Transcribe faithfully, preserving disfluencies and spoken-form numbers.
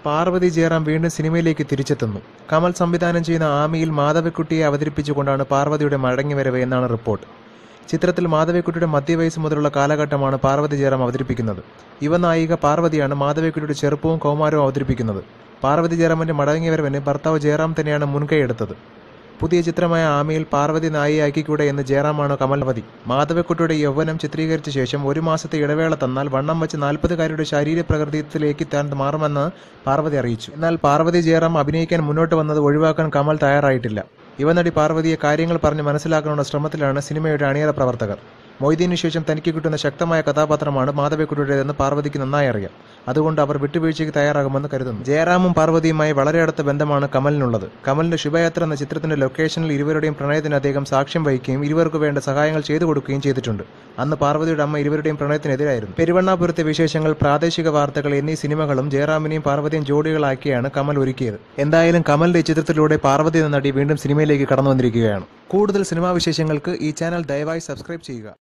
പാർവതി ജയറാം വീണ്ടും സിനിമയിലേക്ക് തിരിച്ചെത്തുന്നു. കമൽ സംവിധാനം ചെയ്യുന്ന ആമിയിൽ മാധവിക്കുട്ടിയെ അവതരിപ്പിച്ചുകൊണ്ടാണ് പാർവതിയുടെ മടങ്ങിവരവ് എന്നാണ് റിപ്പോർട്ട്. ചിത്രത്തിൽ മാധവിക്കുട്ടിയുടെ മധ്യവയസ്സ് മുതലുള്ള കാലഘട്ടമാണ് പാർവതി ജയറാം അവതരിപ്പിക്കുന്നത്. യുവനായിക പാർവതിയാണ് മാധവിക്കുട്ടിയുടെ ചെറുപ്പവും കൗമാരവും അവതരിപ്പിക്കുന്നത്. പാർവതി ജയറാമിന്റെ മടങ്ങിവരവിന് ഭർത്താവ് ജയറാം തന്നെയാണ് മുൻകൈയെടുത്തത്. പുതിയ ചിത്രമായ ആമിയിൽ പാർവതി നായികയാക്കിക്കൂടെ എന്ന് ജയറാമാണ് കമൽപതി. മാധവിക്കുട്ടിയുടെ യൗവനം ചിത്രീകരിച്ച ശേഷം ഒരു മാസത്തെ ഇടവേള തന്നാൽ വണ്ണം വെച്ച് നാൽപ്പതുകാരിയുടെ ശരീരപ്രകൃതിയിലേക്ക് താൻ മാറുമെന്ന് പാർവതി അറിയിച്ചു. എന്നാൽ പാർവതി ജയറാം അഭിനയിക്കാൻ മുന്നോട്ട് വന്നത് ഒഴിവാക്കാൻ കമൽ തയ്യാറായിട്ടില്ല. യുവനടി പാർവതിയെ കാര്യങ്ങൾ പറഞ്ഞ് മനസ്സിലാക്കാനുള്ള ശ്രമത്തിലാണ് സിനിമയുടെ അണിയറ പ്രവർത്തകർ. മൊയ്തീനു ശേഷം തനിക്ക് കിട്ടുന്ന ശക്തമായ കഥാപാത്രമാണ് മാധവിക്കുട്ടിയുടേതെന്ന് പാർവതിക്ക് നന്നായി അറിയാം. അതുകൊണ്ട് അവർ വിട്ടുവീഴ്ചയ്ക്ക് തയ്യാറാകുമെന്ന് കരുതുന്നു. ജയറാമും പാർവതിയുമായി വളരെ അടുത്ത ബന്ധമാണ് കമലിനുള്ളത്. കമലിന്റെ ശുഭയാത്ര എന്ന ചിത്രത്തിന്റെ ലൊക്കേഷനിൽ ഇരുവരുടെയും പ്രണയത്തിന് അദ്ദേഹം സാക്ഷ്യം വഹിക്കുകയും ഇരുവർക്കു വേണ്ട സഹായങ്ങൾ ചെയ്തു കൊടുക്കുകയും ചെയ്തിട്ടുണ്ട്. അന്ന് പാർവതിയുടെ അമ്മ ഇരുവരുടെയും പ്രണയത്തിനെതിരായിരുന്നു. പെരുവണ്ണാപുരത്തെ വിശേഷങ്ങൾ, പ്രാദേശിക വാർത്തകൾ എന്നീ സിനിമകളും ജയറാമിനെയും പാർവതിയും ജോഡികളാക്കിയാണ് കമൽ ഒരുക്കിയത്. എന്തായാലും കമലിന്റെ ചിത്രത്തിലൂടെ പാർവതി എന്ന നടി വീണ്ടും സിനിമയിലേക്ക് കടന്നു വന്നിരിക്കുകയാണ്. കൂടുതൽ സിനിമാ വിശേഷങ്ങൾക്ക് ഈ ചാനൽ ദയവായി സബ്സ്ക്രൈബ് ചെയ്യുക.